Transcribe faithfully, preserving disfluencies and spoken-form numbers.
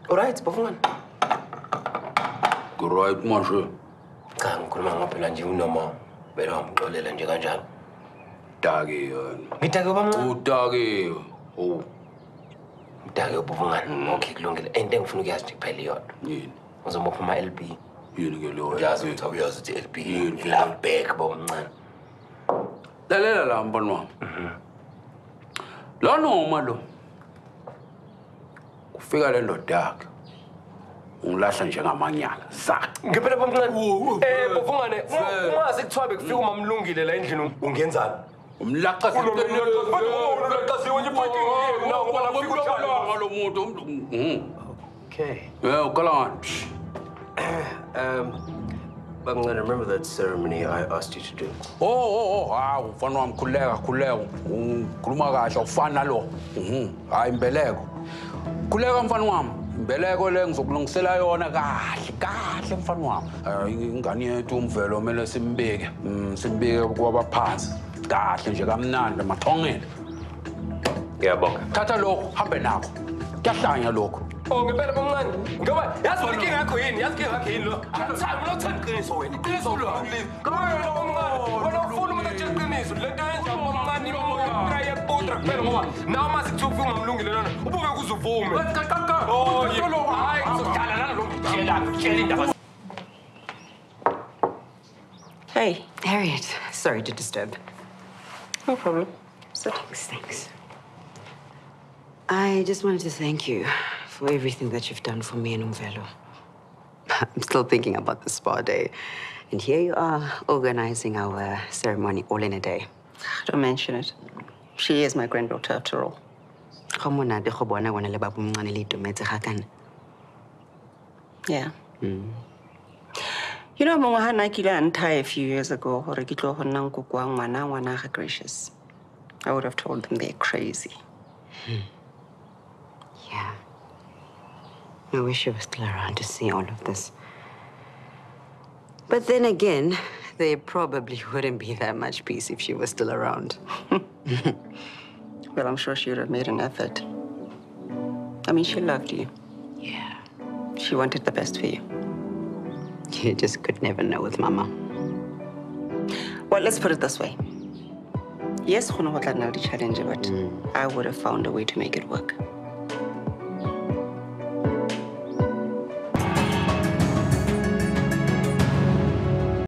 All right, Bofungane. Good right, Marshal. Cha ngikhuluma ngaphela nje unoma bela ngixolela nje kanjalo. Dagi yona. Ngidake bamncane. Udagi. Oh. Ngidake Bofungane. Okay kulungile. Into engifuna ukuyazi nje kuphela iyona. Yini? Uzomopha ama L B. Yini ke lo? Uyazi ukuthi awuyazi ukuthi L B. La back bomncane. Lalela la mbona wami. Mhm. Lo noma lo. Kufika le ndoda yakhe. Ungilahla njengamanyala. Za. Ngiphela bomncane. Eh Bofungane, ungazi kuthiwa bekufika umamlungile la endlini ungenzani? Umlaxa Okay. Yeah, go on. Um, I'm gonna remember that ceremony I asked you to do. Oh, oh, oh, ah, mfana wami khuleka, khuleka. Ukhuluma kahle awufana lo. Mhm. Hayi imbeleko. Khuleka mfana wami. Imbeleko le ngizokulungisela yona kahle, kahle mfana wami. Eh ingane yethu umvelo kumele simbeke. Mm, simbeke kwabaphansi. Kahle nje kamnandi mathongeni. Ngiyabonga. Thatha lokho, hambe nakho. Kuyahlanya lokho. Oh, ngempela bomncane. Ngoba yazi ukuthi inkinga yakho yini? Yazi inkinga yakho yini lo? Athanda mina uthanda iqiniso wena. Iqiniso lo. Ngoba wena bomncane, wena ufuna umuntu otshela iqiniso. Lento yenza bomncane imoya yeputra kuphela ngoba nawe mase kuthiwa ufika umamlungile lona. Ubuke kuzuvume. Oh, hayi ngizodala nalo mtshela, mtshela indaba. Hey, Harriet. Sorry to disturb. No problem. So thanks, thanks. I just wanted to thank you for everything that you've done for me and Umvelo. I'm still thinking about the spa day. And here you are, organizing our ceremony all in a day. Don't mention it. She is my granddaughter after all. Yeah. Mm. You know, Mama had Nike a few years ago, gracious. I would have told them they're crazy. Hmm. Yeah. I wish you were still around to see all of this. But then again, there probably wouldn't be that much peace if she was still around. Well, I'm sure she would have made an effort. I mean, she loved you. Yeah. She wanted the best for you. You just could never know with Mama. Well, let's put it this way. Yes, we know what the challenge, but mm. I would have found a way to make it work.